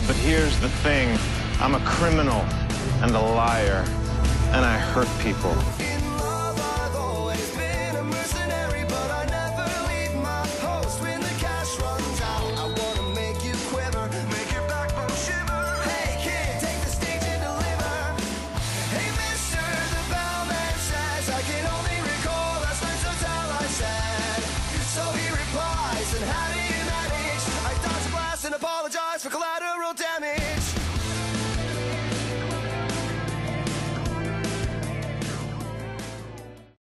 But here's the thing. I'm a criminal and a liar, and I hurt people.